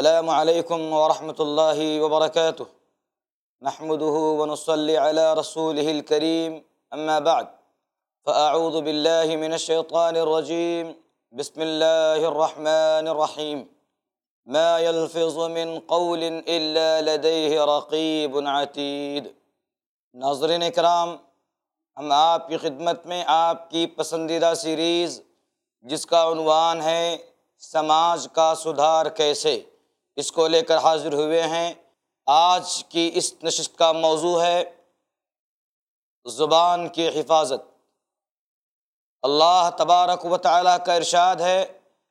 السلام علیکم ورحمۃ اللہ وبرکاتہ نحمده ونصلی علی رسوله الکریم اما بعد فاعوذ باللہ من الشیطان الرجیم بسم اللہ الرحمن الرحیم ما يلفظ من قول الا لدیہ رقیب عتید۔ ناظرین اکرام، ہم آپ کی خدمت میں آپ کی پسندیدہ سیریز جس کا عنوان ہے سماج کا سدھار کیسے، اس کو لے کر حاضر ہوئے ہیں۔ آج کی اس نشست کا موضوع ہے زبان کی حفاظت۔ اللہ تبارک و تعالیٰ کا ارشاد ہے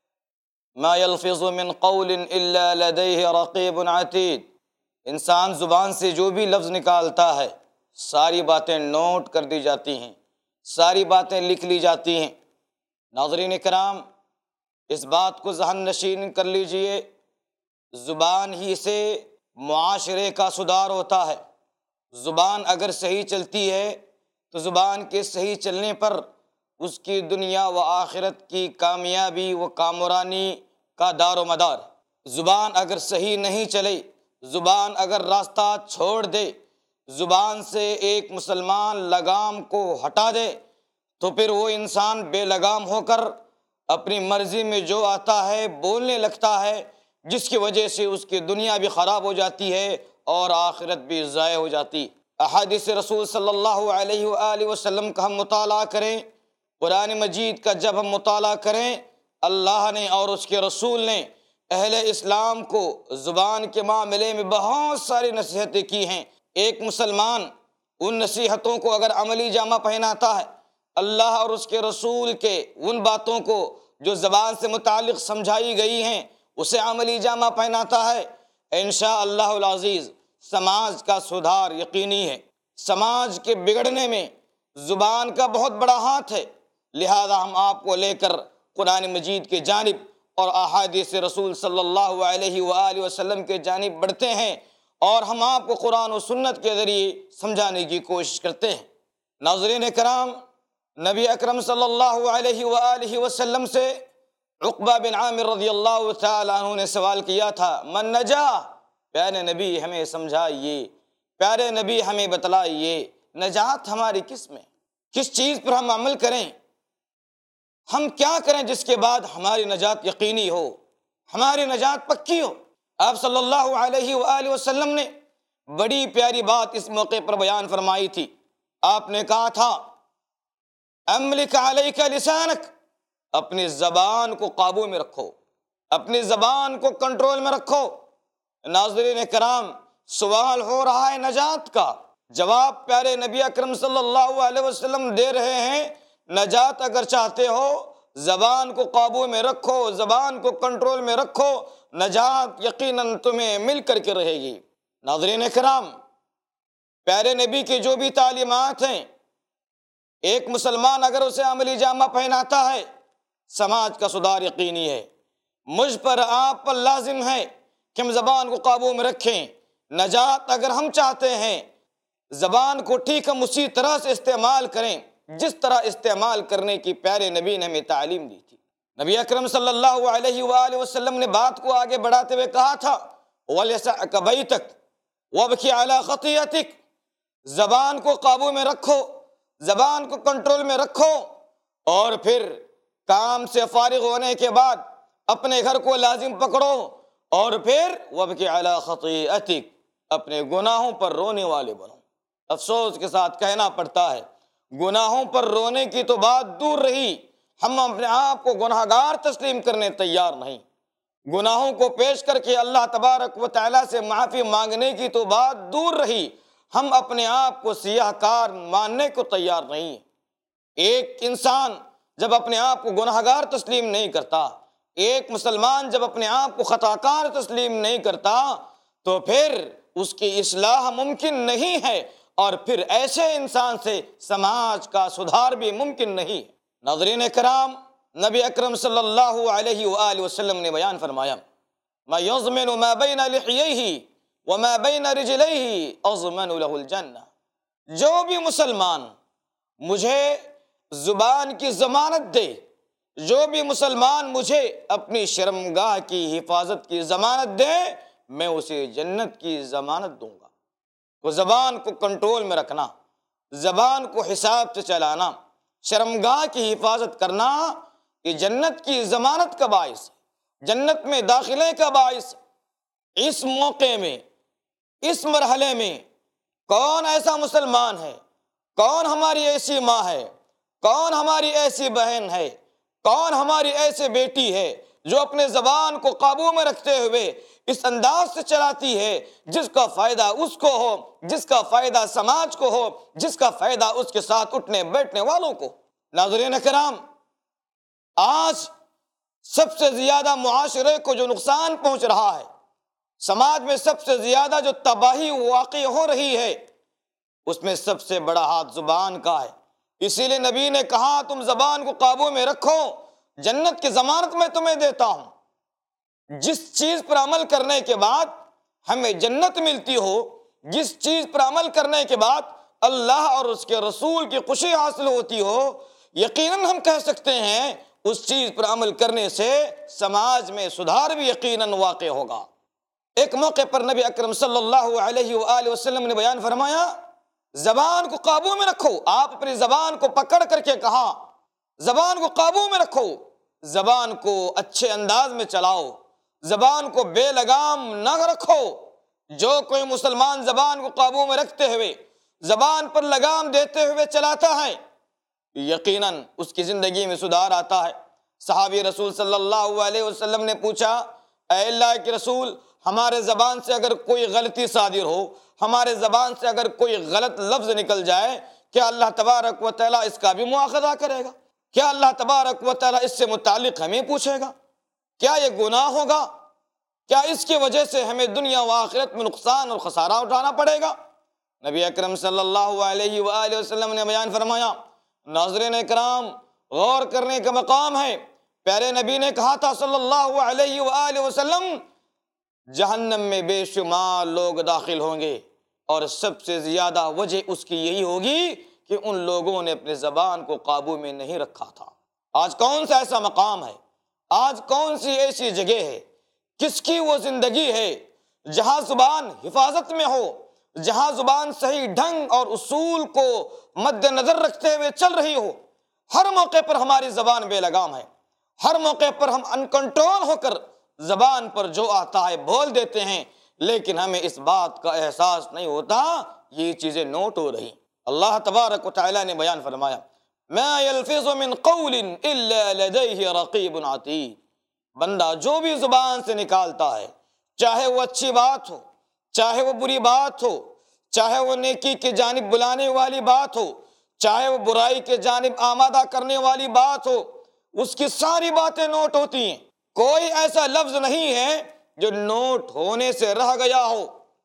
ما یلفظ من قول الا لدیہ رقیب عتید۔ انسان زبان سے جو بھی لفظ نکالتا ہے ساری باتیں نوٹ کر دی جاتی ہیں، ساری باتیں لکھ لی جاتی ہیں۔ ناظرین کرام، اس بات کو ذہن نشین کر لیجئے، زبان ہی سے معاشرے کا سدھار ہوتا ہے۔ زبان اگر صحیح چلتی ہے تو زبان کے صحیح چلنے پر اس کی دنیا و آخرت کی کامیابی و کامرانی کا دار و مدار۔ زبان اگر صحیح نہیں چلے، زبان اگر راستہ چھوڑ دے، زبان سے ایک مسلمان لگام کو ہٹا دے تو پھر وہ انسان بے لگام ہو کر اپنی مرضی میں جو آتا ہے بولنے لگتا ہے، جس کی وجہ سے اس کی دنیا بھی خراب ہو جاتی ہے اور آخرت بھی ضائع ہو جاتی۔ احادیث رسول صلی اللہ علیہ وآلہ وسلم کا ہم مطالعہ کریں، قرآن مجید کا جب ہم مطالعہ کریں، اللہ نے اور اس کے رسول نے اہل اسلام کو زبان کے معاملے میں بہت ساری نصیحتیں کی ہیں۔ ایک مسلمان ان نصیحتوں کو اگر عملی جامہ پہناتا ہے، اللہ اور اس کے رسول کے ان باتوں کو جو زبان سے متعلق سمجھائی گئی ہیں اسے عملی جامہ پہناتا ہے، انشاءاللہ العزیز سماج کا سدھار یقینی ہے۔ سماج کے بگڑنے میں زبان کا بہت بڑا ہاتھ ہے، لہذا ہم آپ کو لے کر قرآن مجید کے جانب اور احادیث رسول صلی اللہ علیہ وآلہ وسلم کے جانب بڑھتے ہیں اور ہم آپ کو قرآن و سنت کے ذریعے سمجھانے کی کوشش کرتے ہیں۔ ناظرین کرام، نبی اکرم صلی اللہ علیہ وآلہ وسلم سے عقبہ بن عامر رضی اللہ تعالیٰ عنہ نے سوال کیا تھا، من نجا، پیارے نبی ہمیں سمجھائیے، پیارے نبی ہمیں بتلائیے، نجات ہماری کس میں، کس چیز پر ہم عمل کریں، ہم کیا کریں جس کے بعد ہماری نجات یقینی ہو، ہماری نجات پکی ہو۔ آپ صلی اللہ علیہ وآلہ وسلم نے بڑی پیاری بات اس موقع پر بیان فرمائی تھی۔ آپ نے کہا تھا املک علیک لسانک، اپنی زبان کو قابو میں رکھو، اپنی زبان کو کنٹرول میں رکھو۔ ناظرین کرام، سوال ہو رہا ہے نجات کا، جواب پیارے نبی اکرم صلی اللہ علیہ وسلم دے رہے ہیں، نجات اگر چاہتے ہو زبان کو قابو میں رکھو، زبان کو کنٹرول میں رکھو، نجات یقیناً تمہیں مل کر کے رہے گی۔ ناظرین کرام، پیارے نبی کی جو بھی تعلیمات ہیں ایک مسلمان اگر اسے عملی جامہ پہناتا ہے سماج کا سدھار یقینی ہے۔ مجھ پر آپ پر لازم ہے کہ ہم زبان کو قابو میں رکھیں۔ نجات اگر ہم چاہتے ہیں زبان کو ٹھیک ہم اسی طرح سے استعمال کریں جس طرح استعمال کرنے کی پیارے نبی نے ہمیں تعلیم دی تھی۔ نبی اکرم صلی اللہ علیہ وآلہ وسلم نے بات کو آگے بڑھاتے ہوئے کہا تھا وَلْيَسَعْكَ بَيْتَكَ وَابْكِ عَلَىٰ خَطِيئَتِكَ، زبان کو قابو میں رکھو، زبان کو کنٹرول میں رکھو، اور پھر کام سے فارغ ہونے کے بعد اپنے گھر کو لازم پکڑو، اور پھر وَابْكِ عَلَىٰ خَطِيئَتِكَ، اپنے گناہوں پر رونے والے بنو۔ افسوس کے ساتھ کہنا پڑتا ہے گناہوں پر رونے کی تو بات دور رہی، ہم اپنے آپ کو گناہگار تسلیم کرنے تیار نہیں۔ گناہوں کو پیش کر کے اللہ تبارک و تعالیٰ سے معافی مانگنے کی تو بات دور رہی، ہم اپنے آپ کو سیاہ کار ماننے کو تیار نہیں۔ ایک انسان جب اپنے آپ کو گناہگار تسلیم نہیں کرتا، ایک مسلمان جب اپنے آپ کو خطا کار تسلیم نہیں کرتا تو پھر اس کی اصلاح ممکن نہیں ہے، اور پھر ایسے انسان سے سماج کا سدھار بھی ممکن نہیں۔ ناظرین کرام، نبی اکرم صلی اللہ علیہ وآلہ وسلم نے بیان فرمایا ما یضمن ما بین لحییہ وما بین رجلیہ اضمن لہ الجنہ، جو بھی مسلمان مجھے زبان کی ضمانت دے، جو بھی مسلمان مجھے اپنی شرمگاہ کی حفاظت کی ضمانت دے میں اسے جنت کی ضمانت دوں گا۔ تو زبان کو کنٹرول میں رکھنا، زبان کو حساب سے چلانا، شرمگاہ کی حفاظت کرنا، یہ جنت کی ضمانت کا باعث ہے، جنت میں داخلے کا باعث ہے۔ اس موقع میں، اس مرحلے میں کون ایسا مسلمان ہے، کون ہماری ایسی ماں ہے، کون ہماری ایسی بہن ہے، کون ہماری ایسی بیٹی ہے جو اپنے زبان کو قابو میں رکھتے ہوئے اس انداز سے چلاتی ہے جس کا فائدہ اس کو ہو، جس کا فائدہ سماج کو ہو، جس کا فائدہ اس کے ساتھ اٹھنے بیٹھنے والوں کو۔ ناظرین کرام، آج سب سے زیادہ معاشرے کو جو نقصان پہنچ رہا ہے، سماج میں سب سے زیادہ جو تباہی واقع ہو رہی ہے، اس میں سب سے بڑا ہاتھ زبان کا ہے۔ اسی لیے نبی نے کہا تم زبان کو قابو میں رکھو، جنت کی ضمانت میں تمہیں دیتا ہوں۔ جس چیز پر عمل کرنے کے بعد ہمیں جنت ملتی ہو، جس چیز پر عمل کرنے کے بعد اللہ اور اس کے رسول کی خوشی حاصل ہوتی ہو، یقیناً ہم کہہ سکتے ہیں اس چیز پر عمل کرنے سے سماج میں سدھار بھی یقیناً واقع ہوگا۔ ایک موقع پر نبی اکرم صلی اللہ علیہ وآلہ وسلم نے بیان فرمایا، زبان کو قابو میں رکھو۔ آپ اپنی زبان کو پکڑ کر کے کہا، زبان کو قابو میں رکھو، زبان کو اچھے انداز میں چلاؤ، زبان کو بے لگام نہ رکھو۔ جو کوئی مسلمان زبان کو قابو میں رکھتے ہوئے، زبان پر لگام دیتے ہوئے چلاتا ہے، یقیناً اس کی زندگی میں سدھار آتا ہے۔ صحابی رسول صلی اللہ علیہ وسلم نے پوچھا، اے اللہ کے رسول، ہمارے زبان سے اگر کوئی غلطی صادر ہو، ہمارے زبان سے اگر کوئی غلط لفظ نکل جائے، کیا اللہ تبارک و تعالیٰ اس کا بھی مواخذہ کرے گا؟ کیا اللہ تبارک و تعالیٰ اس سے متعلق ہمیں پوچھے گا؟ کیا یہ گناہ ہوگا؟ کیا اس کی وجہ سے ہمیں دنیا و آخرت میں نقصان اور خسارہ اٹھانا پڑے گا؟ نبی اکرم صلی اللہ علیہ وآلہ وسلم نے بیان فرمایا۔ ناظرین اکرام، غور کرنے کا مقام ہے، پیارے نبی نے کہا تھا صلی اللہ علیہ وآلہ وسلم، جہنم میں بے شمار لوگ داخل ہوں گے اور سب سے زیادہ وجہ اس کی یہی ہوگی کہ ان لوگوں نے اپنی زبان کو قابو میں نہیں رکھا تھا۔ آج کون سا ایسا مقام ہے، آج کون سی ایسی جگہ ہے، کس کی وہ زندگی ہے جہاں زبان حفاظت میں ہو، جہاں زبان صحیح ڈھنگ اور اصول کو مد نظر رکھتے ہوئے چل رہی ہو؟ ہر موقع پر ہماری زبان بے لگام ہے، ہر موقع پر ہم انکنٹرول ہو کر زبان پر جو آتا ہے بول دیتے ہیں، لیکن ہمیں اس بات کا احساس نہیں ہوتا یہ چیزیں نوٹ ہو رہی۔ اللہ تبارک و تعالیٰ نے بیان فرمایا، ما یلفظ من قول الا لدیہ رقیب عتید۔ بندہ جو بھی زبان سے نکالتا ہے، چاہے وہ اچھی بات ہو، چاہے وہ بری بات ہو، چاہے وہ نیکی کی جانب بلانے والی بات ہو، چاہے وہ برائی کے جانب آمادہ کرنے والی بات ہو، اس کی ساری باتیں نوٹ ہوتی ہیں۔ کوئی ایسا لفظ نہیں ہے جو نوٹ ہونے سے رہ گیا ہو۔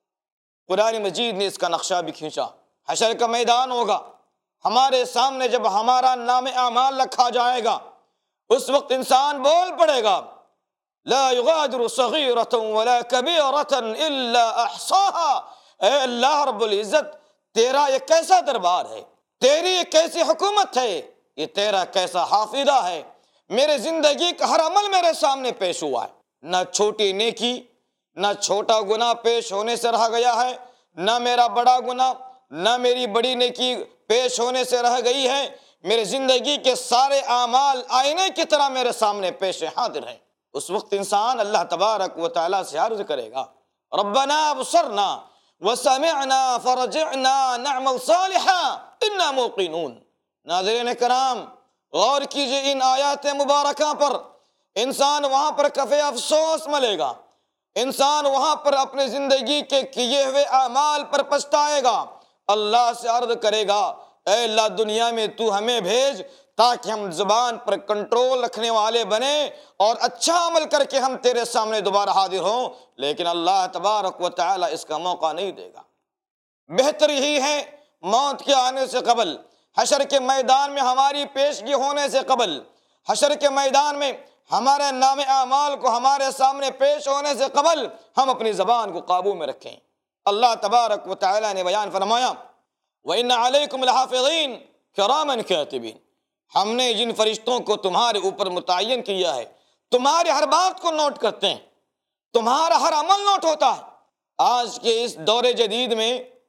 قرآن مجید نے اس کا نقشہ بھی کھینچا۔ حشر کا میدان ہوگا، ہمارے سامنے جب ہمارا نام اعمال رکھا جائے گا، اس وقت انسان بول پڑے گا، لا یغادر صغیرۃ ولا کبیرۃ الا احصاها۔ اے اللہ رب العزت، تیرا یہ کیسا دربار ہے، تیری یہ کیسی حکومت ہے، یہ تیرا کیسا حافظہ ہے، میرے زندگی کا ہر عمل میرے سامنے پیش ہوا ہے۔ نہ چھوٹی نیکی، نہ چھوٹا گناہ پیش ہونے سے رہ گیا ہے، نہ میرا بڑا گناہ، نہ میری بڑی نیکی پیش ہونے سے رہ گئی ہے۔ میرے زندگی کے سارے اعمال آئینے کی طرح میرے سامنے پیش حاضر ہیں۔ اس وقت انسان اللہ تبارک و تعالیٰ سے عرض کرے گا، ربنا ابصرنا وسمعنا فرجعنا نعمل صالحا انا موقنون۔ ناظرین کرام، غور کیجئے ان آیات مبارکہ پر۔ انسان وہاں پر کف افسوس ملے گا، انسان وہاں پر اپنے زندگی کے کیے ہوئے اعمال پر پچھتائے گا، اللہ سے عرض کرے گا، اے اللہ دنیا میں تو ہمیں بھیج تاکہ ہم زبان پر کنٹرول رکھنے والے بنیں اور اچھا عمل کر کے ہم تیرے سامنے دوبارہ حاضر ہوں، لیکن اللہ تبارک و تعالیٰ اس کا موقع نہیں دے گا۔ بہتر یہی ہے موت کے آنے سے قبل، حشر کے میدان میں ہماری پیشگی ہونے سے قبل، حشر کے میدان میں ہمارے نام اعمال کو ہمارے سامنے پیش ہونے سے قبل ہم اپنی زبان کو قابو میں رکھیں۔ اللہ تبارک و تعالیٰ نے بیان فرمایا، وَإِنَّ عَلَيْكُمْ لَحَافِظِينَ كِرَامًا كَاتِبِينَ۔ ہم نے جن فرشتوں کو تمہارے اوپر متعین کیا ہے تمہاری ہر بات کو نوٹ کرتے ہیں، تمہارا ہر عمل نوٹ ہوتا ہے۔ آج کے اس دور جدید میں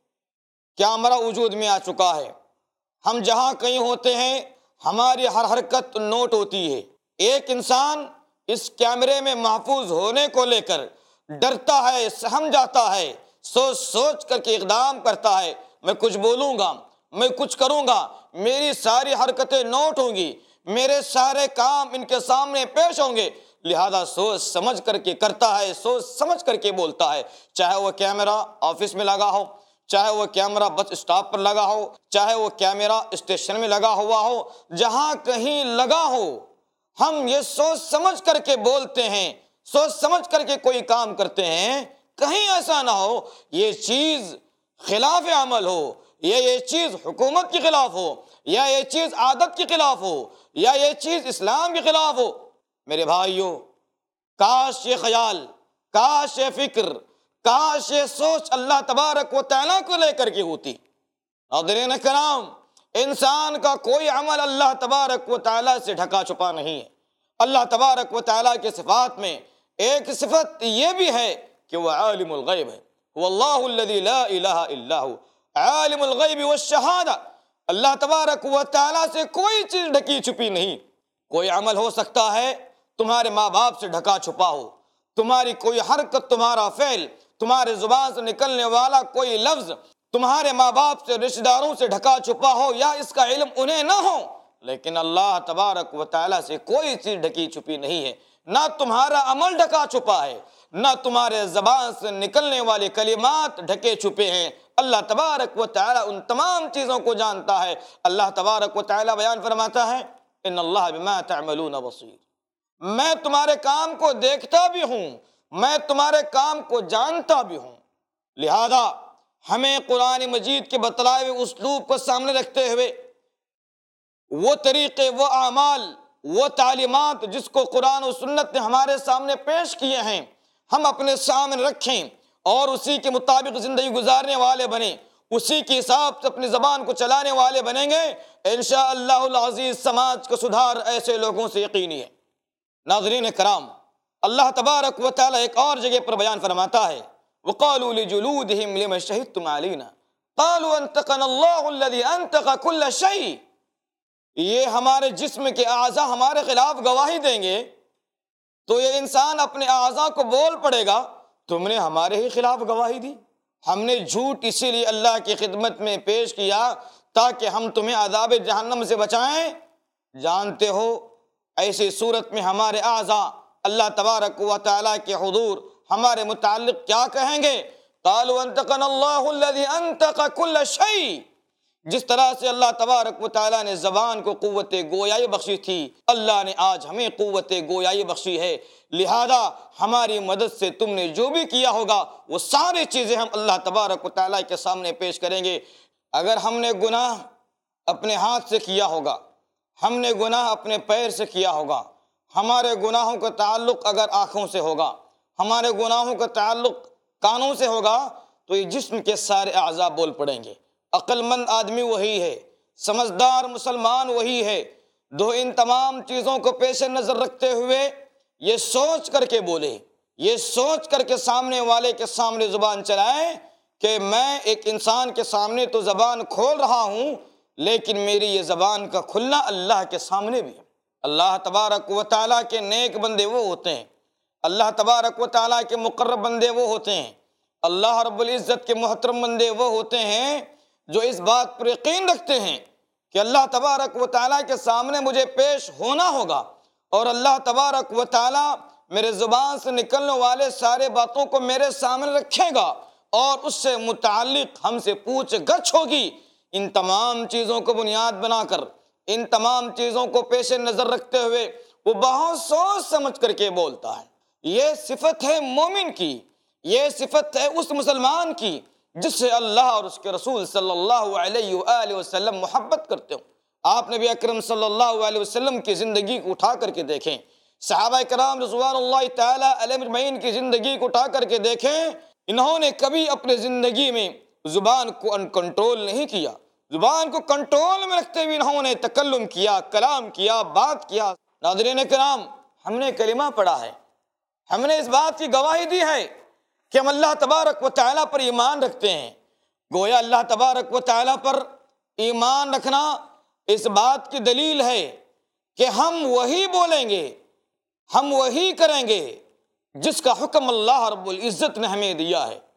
کیمرہ وجود میں آ چکا ہے، ہم جہاں کہیں ہوتے ہیں ہماری ہر حرکت نوٹ ہوتی ہے۔ ایک انسان اس کیمرے میں محفوظ ہونے کو لے کر ڈرتا ہے، سہم جاتا ہے، سوچ سوچ کر کے اقدام کرتا ہے، میں کچھ بولوں گا، میں کچھ کروں گا، میری ساری حرکتیں نوٹ ہوں گی، میرے سارے کام ان کے سامنے پیش ہوں گے، لہذا سوچ سمجھ کر کے کرتا ہے، سوچ سمجھ کر کے بولتا ہے۔ چاہے وہ کیمرہ آفس میں لگا ہو، چاہے وہ کیمرہ بس اسٹاپ پر لگا ہو، چاہے وہ کیمرہ اسٹیشن میں لگا ہوا ہو، جہاں کہیں لگا ہو، ہم یہ سوچ سمجھ کر کے بولتے ہیں، سوچ سمجھ کر کے کوئی کام کرتے ہیں۔ کہیں ایسا نہ ہو یہ چیز خلاف عمل ہو، یا یہ چیز حکومت کے خلاف ہو، یا یہ چیز عادت کے خلاف ہو، یا یہ چیز اسلام کے خلاف ہو۔ میرے بھائیوں، کاش یہ خیال، کاش یہ فکر، کاش یہ سوچ اللہ تبارک و تعالیٰ کو لے کر کے ہوتی۔ ناظرین کرام، انسان کا کوئی عمل اللہ تبارک و تعالیٰ سے ڈھکا چھپا نہیں ہے۔ اللہ تبارک و تعالیٰ کے صفات میں ایک صفت یہ بھی ہے کہ وہ عالم الغیب ہے، واللہ الذی لا الہ الا ہو، عالم الغیب والشہادہ۔ اللہ تبارک و تعالیٰ سے کوئی چیز ڈھکی چھپی نہیں۔ کوئی عمل ہو سکتا ہے تمہارے ماں باپ سے ڈھکا چھپا ہو، تمہاری کوئی حرکت، تمہارا فعل، تمہارے زبان سے نکلنے والا کوئی لفظ تمہارے ماں باپ سے، رشتہ داروں سے ڈھکا چھپا ہو، یا اس کا علم انہیں نہ ہو، لیکن اللہ تبارک و تعالیٰ سے کوئی چیز ڈھکی چھپی نہیں ہے۔ نہ تمہارا عمل ڈھکا چھپا ہے، نہ تمہارے زبان سے نکلنے والے کلمات ڈھکے چھپے ہیں۔ اللہ تبارک و تعالیٰ ان تمام چیزوں کو جانتا ہے۔ اللہ تبارک و تعالیٰ بیان فرماتا ہے، ان اللہ بما تعملون بصیر، میں تمہارے کام کو دیکھتا بھی ہوں، میں تمہارے کام کو جانتا بھی ہوں۔ لہذا ہمیں قرآن مجید کے بتلائے ہوئے اسلوب کو سامنے رکھتے ہوئے وہ طریقے، وہ اعمال، وہ تعلیمات جس کو قرآن و سنت نے ہمارے سامنے پیش کیے ہیں، ہم اپنے سامنے رکھیں اور اسی کے مطابق زندگی گزارنے والے بنیں، اسی کے حساب سے اپنی زبان کو چلانے والے بنیں گے، انشاءاللہ العزیز سماج کا سدھار ایسے لوگوں سے یقینی ہے۔ ناظرین کرام، اللہ تبارک و تعالیٰ ایک اور جگہ پر بیان فرماتا ہے، وَقَالُوا لِجُلُودِهِمْ لِمَ شَهِدْتُمْ عَلَيْنَا قَالُوا أَنطَقَنَا اللَّهُ الَّذِي أَنطَقَ كُلَّ شَيْءٍ، یہ ہمارے جسم کے اعضاء ہمارے خلاف گواہی دیں گے تو یہ انسان اپنے اعضاء کو بول پڑے گا، تم نے ہمارے ہی خلاف گواہی دی، ہم نے جھوٹ اسی لیے اللہ کی خدمت میں پیش کیا تاکہ ہم تمہیں عذاب جہنم سے بچائیں۔ جانتے ہو ایسی صورت میں ہمارے اعضاء اللہ تبارک و تعالیٰ کے حضور ہمارے متعلق کیا کہیں گے؟ قالوا انطقنا اللہ الذی انطق کل شیء، جس طرح سے اللہ تبارک و تعالیٰ نے زبان کو قوت گویائی بخشی تھی، اللہ نے آج ہمیں قوت گویائی بخشی ہے، لہذا ہماری مدد سے تم نے جو بھی کیا ہوگا وہ ساری چیزیں ہم اللہ تبارک و تعالیٰ کے سامنے پیش کریں گے۔ اگر ہم نے گناہ اپنے ہاتھ سے کیا ہوگا، ہم نے گناہ اپنے پیر سے کیا ہوگا، ہمارے گناہوں کا تعلق اگر آنکھوں سے ہوگا، ہمارے گناہوں کا تعلق کانوں سے ہوگا، تو یہ جسم کے سارے اعضاء بول پڑیں گے۔ عقل مند آدمی وہی ہے، سمجھدار مسلمان وہی ہے جو ان تمام چیزوں کو پیش نظر رکھتے ہوئے یہ سوچ کر کے بولے، یہ سوچ کر کے سامنے والے کے سامنے زبان چلائے کہ میں ایک انسان کے سامنے تو زبان کھول رہا ہوں، لیکن میری یہ زبان کا کھلنا اللہ کے سامنے بھی ہے۔ اللہ تبارک و تعالیٰ کے نیک بندے وہ ہوتے ہیں، اللہ تبارک و تعالیٰ کے مقرب بندے وہ ہوتے ہیں، اللہ رب العزت کے محترم بندے وہ ہوتے ہیں جو اس بات پر یقین رکھتے ہیں کہ اللہ تبارک و تعالیٰ کے سامنے مجھے پیش ہونا ہوگا، اور اللہ تبارک و تعالیٰ میرے زبان سے نکلنے والے سارے باتوں کو میرے سامنے رکھے گا، اور اس سے متعلق ہم سے پوچھ گچھ ہوگی۔ ان تمام چیزوں کو بنیاد بنا کر، ان تمام چیزوں کو پیش نظر رکھتے ہوئے وہ بہت سوچ سمجھ کر کے بولتا ہے۔ یہ صفت ہے مومن کی، یہ صفت ہے اس مسلمان کی جس سے اللہ اور اس کے رسول صلی اللہ علیہ وآلہ وسلم محبت کرتے ہوں۔ آپ نبی اکرم صلی اللہ علیہ وسلم کی زندگی کو اٹھا کر کے دیکھیں، صحابہ کرام رضوان اللہ تعالیٰ علیہم اجمعین کی زندگی کو اٹھا کر کے دیکھیں، انہوں نے کبھی اپنے زندگی میں زبان کو ان کنٹرول نہیں کیا، زبان کو کنٹرول میں رکھتے ہوئے انہوں نے تکلم کیا، کلام کیا، بات کیا۔ ناظرین کرام، ہم نے کلمہ پڑھا ہے، ہم نے اس بات کی گواہی دی ہے کہ ہم اللہ تبارک و تعالیٰ پر ایمان رکھتے ہیں۔ گویا اللہ تبارک و تعالیٰ پر ایمان رکھنا اس بات کی دلیل ہے کہ ہم وہی بولیں گے، ہم وہی کریں گے جس کا حکم اللہ رب العزت نے ہمیں دیا ہے۔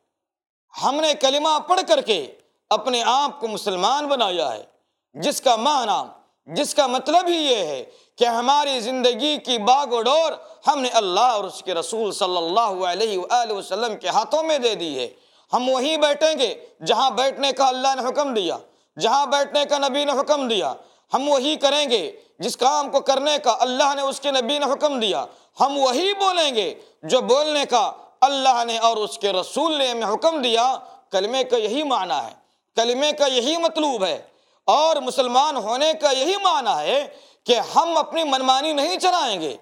ہم نے کلمہ پڑھ کر کے اپنے آپ کو مسلمان بنایا ہے، جس کا معنی، جس کا مطلب ہی یہ ہے کہ ہماری زندگی کی باغ و ڈور ہم نے اللہ اور اس کے رسول صلی اللہ علیہ وآلہ وسلم کے ہاتھوں میں دے دی ہے۔ ہم وہیں بیٹھیں گے جہاں بیٹھنے کا اللہ نے حکم دیا، جہاں بیٹھنے کا نبی نے حکم دیا۔ ہم وہی کریں گے جس کام کو کرنے کا اللہ نے اس کے نبی نے حکم دیا۔ ہم وہی بولیں گے جو بولنے کا اللہ نے اور اس کے رسول نے ہمیں حکم دیا۔ کلمے کا یہی معنی ہے، کلمے کا یہی مطلوب ہے، اور مسلمان ہونے کا یہی معنی ہے کہ ہم اپنی منمانی نہیں چلائیں گے،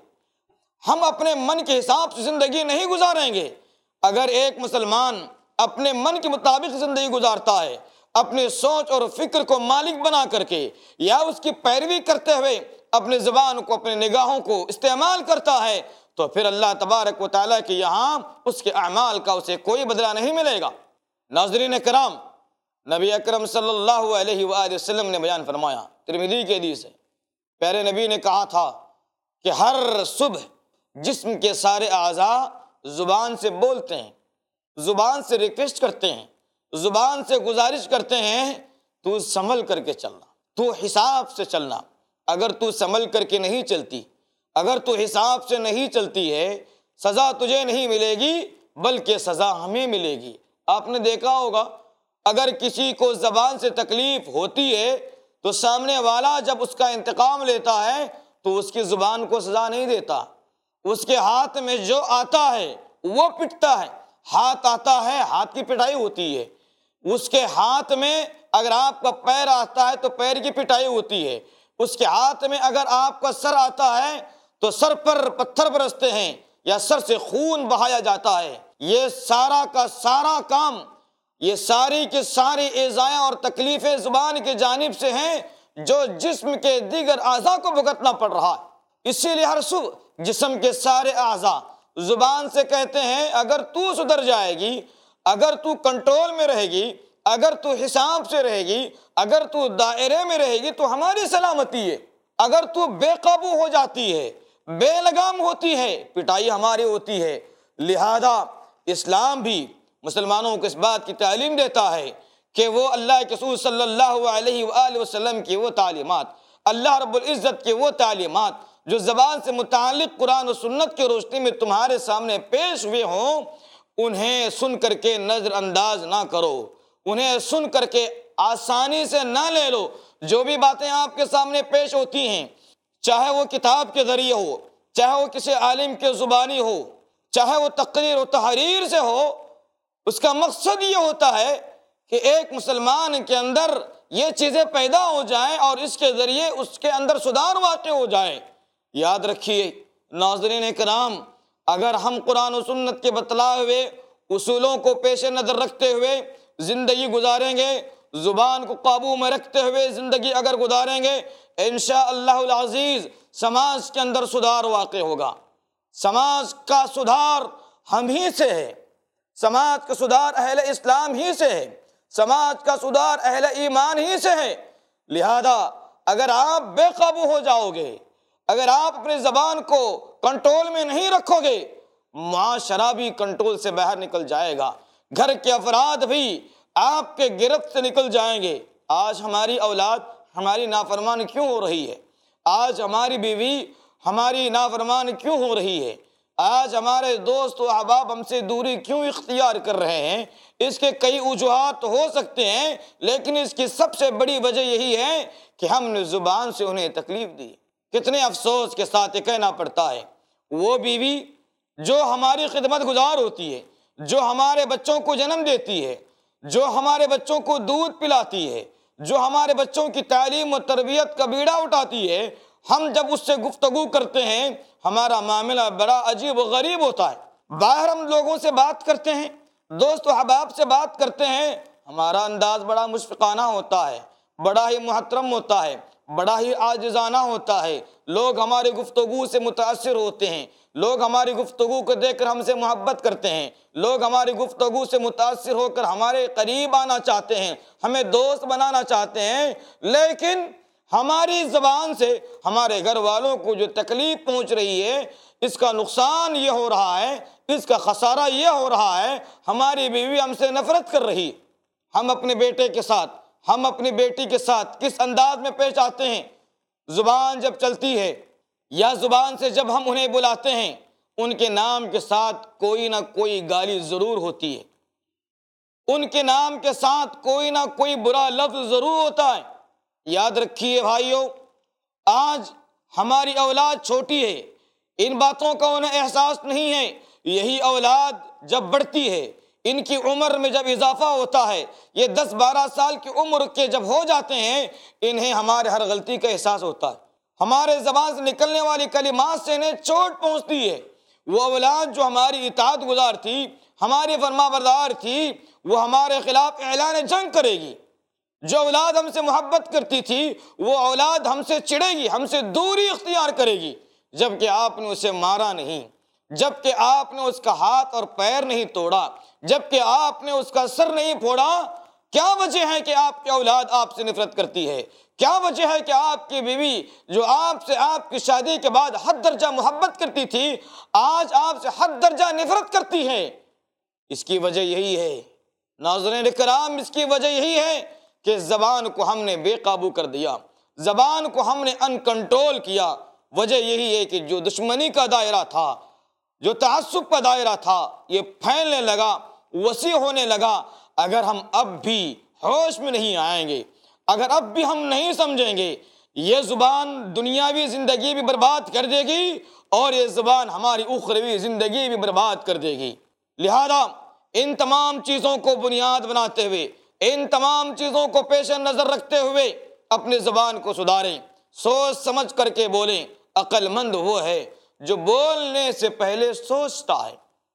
ہم اپنے من کے حساب سے زندگی نہیں گزاریں گے۔ اگر ایک مسلمان اپنے من کے مطابق زندگی گزارتا ہے، اپنی سوچ اور فکر کو مالک بنا کر کے، یا اس کی پیروی کرتے ہوئے اپنے زبان کو، اپنے نگاہوں کو استعمال کرتا ہے، تو پھر اللہ تبارک و تعالیٰ کے یہاں اس کے اعمال کا اسے کوئی بدلہ نہیں ملے گا۔ ناظرین کرام، نبی اکرم صلی اللہ علیہ وآلہ وسلم نے بیان فرمایا، ترمذی کی حدیث ہے، پیارے نبی نے کہا تھا کہ ہر صبح جسم کے سارے اعضاء زبان سے بولتے ہیں، زبان سے ریکویسٹ کرتے ہیں، زبان سے گزارش کرتے ہیں، تو سنبھل کر کے چلنا، تو حساب سے چلنا۔ اگر تو سنبھل کر کے نہیں چلتی، اگر تو حساب سے نہیں چلتی ہے، سزا تجھے نہیں ملے گی بلکہ سزا ہمیں ملے گی۔ آپ نے دیکھا ہوگا، اگر کسی کو زبان سے تکلیف ہوتی ہے تو سامنے والا جب اس کا انتقام لیتا ہے تو اس کی زبان کو سزا نہیں دیتا، اس کے ہاتھ میں جو آتا ہے وہ پٹتا ہے۔ ہاتھ آتا ہے، ہاتھ کی پٹائی ہوتی ہے۔ اس کے ہاتھ میں اگر آپ کا پیر آتا ہے تو پیر کی پٹائی ہوتی ہے۔ اس کے ہاتھ میں اگر آپ کا سر آتا ہے تو سر پر پتھر برستے ہیں یا سر سے خون بہایا جاتا ہے۔ یہ سارا کا سارا کام، یہ ساری کی ساری ایذائیں اور تکلیفیں زبان کی جانب سے ہیں جو جسم کے دیگر اعضاء کو بھگتنا پڑ رہا ہے۔ اسی لیے ہر صبح جسم کے سارے اعضاء زبان سے کہتے ہیں، اگر تو سدھر جائے گی، اگر تو کنٹرول میں رہے گی، اگر تو حساب سے رہے گی، اگر تو دائرے میں رہے گی تو ہماری سلامتی ہے۔ اگر تو بے قابو ہو جاتی ہے، بے لگام ہوتی ہے، پٹائی ہماری ہوتی ہے۔ لہذا اسلام بھی مسلمانوں کو اس بات کی تعلیم دیتا ہے کہ وہ اللہ کے رسول صلی اللہ علیہ وآلہ وسلم کی وہ تعلیمات، اللہ رب العزت کی وہ تعلیمات جو زبان سے متعلق قرآن و سنت کی روشنی میں تمہارے سامنے پیش ہوئے ہوں، انہیں سن کر کے نظر انداز نہ کرو، انہیں سن کر کے آسانی سے نہ لے لو۔ جو بھی باتیں آپ کے سامنے پیش ہوتی ہیں، چاہے وہ کتاب کے ذریعے ہو، چاہے وہ کسی عالم کے زبانی ہو، چاہے وہ تقریر و تحریر سے ہو، اس کا مقصد یہ ہوتا ہے کہ ایک مسلمان کے اندر یہ چیزیں پیدا ہو جائیں اور اس کے ذریعے اس کے اندر سدھار واقع ہو جائے۔ یاد رکھیے ناظرین کرام، اگر ہم قرآن و سنت کے بتلائے ہوئے اصولوں کو پیش نظر رکھتے ہوئے زندگی گزاریں گے، زبان کو قابو میں رکھتے ہوئے زندگی اگر گزاریں گے، انشاءاللہ العزیز سماج کے اندر سدھار واقع ہوگا۔ سماج کا سدھار ہم ہی سے ہے، سماج کا سدھار اہل اسلام ہی سے ہے، سماج کا سدھار اہل ایمان ہی سے ہے۔ لہذا اگر آپ بے قابو ہو جاؤ گے، اگر آپ اپنی زبان کو کنٹرول میں نہیں رکھو گے، معاشرہ بھی کنٹرول سے باہر نکل جائے گا، گھر کے افراد بھی آپ کے گرفت سے نکل جائیں گے۔ آج ہماری اولاد ہماری نافرمان کیوں ہو رہی ہے؟ آج ہماری بیوی ہماری نافرمان کیوں ہو رہی ہے؟ آج ہمارے دوست و احباب ہم سے دوری کیوں اختیار کر رہے ہیں؟ اس کے کئی وجوہات ہو سکتے ہیں، لیکن اس کی سب سے بڑی وجہ یہی ہے کہ ہم نے زبان سے انہیں تکلیف دی۔ کتنے افسوس کے ساتھ یہ کہنا پڑتا ہے، وہ بیوی جو ہماری خدمت گزار ہوتی ہے، جو ہمارے بچوں کو جنم دیتی ہے، جو ہمارے بچوں کو دودھ پلاتی ہے، جو ہمارے بچوں کی تعلیم و تربیت کا بیڑا اٹھاتی ہے، ہم جب اس سے گفتگو کرتے ہیں ہمارا معاملہ بڑا عجیب و غریب ہوتا ہے۔ باہر ہم لوگوں سے بات کرتے ہیں، دوست و احباب سے بات کرتے ہیں، ہمارا انداز بڑا مشفقانہ ہوتا ہے، بڑا ہی محترم ہوتا ہے، بڑا ہی عاجزانہ ہوتا ہے۔ لوگ ہماری گفتگو سے متاثر ہوتے ہیں، لوگ ہماری گفتگو کو دیکھ کر ہم سے محبت کرتے ہیں، لوگ ہماری گفتگو سے متاثر ہو کر ہمارے قریب آنا چاہتے ہیں، ہمیں دوست بنانا چاہتے ہیں۔ لیکن ہماری زبان سے ہمارے گھر والوں کو جو تکلیف پہنچ رہی ہے، اس کا نقصان یہ ہو رہا ہے، اس کا خسارہ یہ ہو رہا ہے، ہماری بیوی ہم سے نفرت کر رہی ہے۔ ہم اپنے بیٹے کے ساتھ، ہم اپنی بیٹی کے ساتھ کس انداز میں پیش آتے ہیں؟ زبان جب چلتی ہے یا زبان سے جب ہم انہیں بلاتے ہیں، ان کے نام کے ساتھ کوئی نہ کوئی گالی ضرور ہوتی ہے، ان کے نام کے ساتھ کوئی نہ کوئی برا لفظ ضرور ہوتا ہے۔ یاد رکھیے بھائیو، آج ہماری اولاد چھوٹی ہے، ان باتوں کا انہیں احساس نہیں ہے۔ یہی اولاد جب بڑھتی ہے، ان کی عمر میں جب اضافہ ہوتا ہے، یہ 10-12 سال کی عمر کے جب ہو جاتے ہیں، انہیں ہمارے ہر غلطی کا احساس ہوتا ہے، ہمارے زبان سے نکلنے والی کلمات سے انہیں چوٹ پہنچتی ہے۔ وہ اولاد جو ہماری اطاعت گزار تھی، ہماری فرما بردار تھی، وہ ہمارے خلاف اعلان جنگ کرے گی۔ جو اولاد ہم سے محبت کرتی تھی، وہ اولاد ہم سے چڑھے گی، ہم سے دوری اختیار کرے گی، جبکہ آپ نے اسے مارا نہیں، جبکہ آپ نے اس کا ہاتھ اور پیر نہیں توڑا، جبکہ آپ نے اس کا سر نہیں پھوڑا۔ کیا وجہ ہے کہ آپ کی اولاد آپ سے نفرت کرتی ہے؟ کیا وجہ ہے کہ آپ کی بیوی جو آپ سے آپ کی شادی کے بعد حد درجہ محبت کرتی تھی، آج آپ سے حد درجہ نفرت کرتی ہے؟ اس کی وجہ یہی ہے ناظرین کرام، اس کی وجہ یہی ہے کہ زبان کو ہم نے بے قابو کر دیا، زبان کو ہم نے ان کنٹرول کیا۔ وجہ یہی ہے کہ جو دشمنی کا دائرہ تھا، جو تعصب کا دائرہ تھا، یہ پھیلنے لگا، وسیع ہونے لگا۔ اگر ہم اب بھی ہوش میں نہیں آئیں گے، اگر اب بھی ہم نہیں سمجھیں گے، یہ زبان دنیاوی زندگی بھی برباد کر دے گی اور یہ زبان ہماری اخروی زندگی بھی برباد کر دے گی۔ لہذا ان تمام چیزوں کو بنیاد بناتے ہوئے، ان تمام چیزوں کو پیش نظر رکھتے ہوئے اپنی زبان کو سدھاریں، سوچ سمجھ کر کے بولیں۔ عقل مند وہ ہے جو بولنے سے پہلے سوچتا ہے،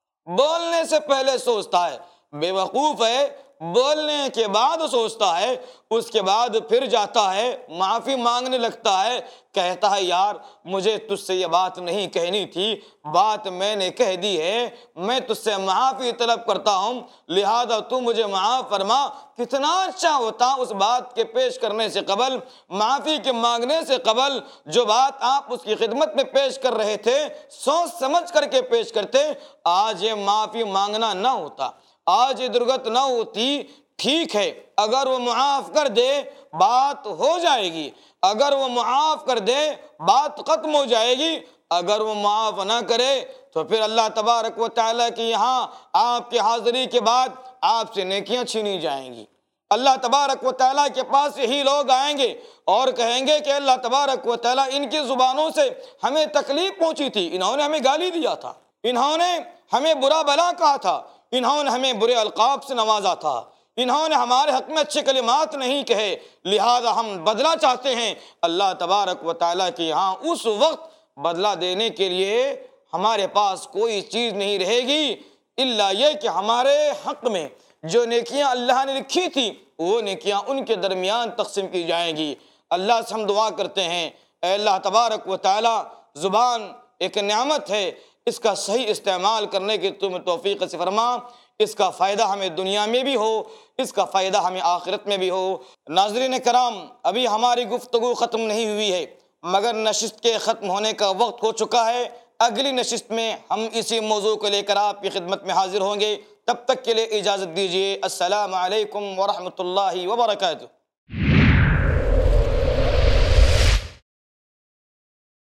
بولنے سے پہلے سوچتا ہے۔ بے وقوف ہے، بولنے کے بعد سوچتا ہے، اس کے بعد پھر جاتا ہے معافی مانگنے لگتا ہے، کہتا ہے یار مجھے تجھ سے یہ بات نہیں کہنی تھی، بات میں نے کہہ دی ہے، میں تجھ سے معافی طلب کرتا ہوں، لہذا تو مجھے معاف فرما۔ کتنا اچھا ہوتا اس بات کے پیش کرنے سے قبل، معافی کے مانگنے سے قبل، جو بات آپ اس کی خدمت میں پیش کر رہے تھے سوچ سمجھ کر کے پیش کرتے، آج یہ معافی مانگنا نہ ہوتا، آج یہ درگت نہ ہوتی۔ ٹھیک ہے، اگر وہ معاف کر دے بات ہو جائے گی، اگر وہ معاف کر دے بات ختم ہو جائے گی، اگر وہ معاف نہ کرے تو پھر اللہ تبارک و تعالیٰ کی یہاں آپ کی حاضری کے بعد آپ سے نیکیاں چھینی جائیں گی۔ اللہ تبارک و تعالیٰ کے پاس یہی لوگ آئیں گے اور کہیں گے کہ اللہ تبارک و تعالیٰ ان کی زبانوں سے ہمیں تکلیف پہنچی تھی، انہوں نے ہمیں گالی دیا تھا، انہوں نے ہمیں برا بھلا کہا تھا، انہوں نے ہمیں برے القاب سے نوازا تھا، انہوں نے ہمارے حق میں اچھے کلمات نہیں کہے، لہذا ہم بدلہ چاہتے ہیں۔ اللہ تبارک و تعالیٰ کے یہاں اس وقت بدلہ دینے کے لیے ہمارے پاس کوئی چیز نہیں رہے گی الا یہ کہ ہمارے حق میں جو نیکیاں اللہ نے لکھی تھی وہ نیکیاں ان کے درمیان تقسیم کی جائیں گی۔ اللہ سے ہم دعا کرتے ہیں، اے اللہ تبارک و تعالیٰ، زبان ایک نعمت ہے، اس کا صحیح استعمال کرنے کی تم توفیق سے فرما، اس کا فائدہ ہمیں دنیا میں بھی ہو، اس کا فائدہ ہمیں آخرت میں بھی ہو۔ ناظرین کرام، ابھی ہماری گفتگو ختم نہیں ہوئی ہے مگر نشست کے ختم ہونے کا وقت ہو چکا ہے۔ اگلی نشست میں ہم اسی موضوع کو لے کر آپ کی خدمت میں حاضر ہوں گے، تب تک کے لیے اجازت دیجیے۔ السلام علیکم ورحمۃ اللہ وبرکاتہ۔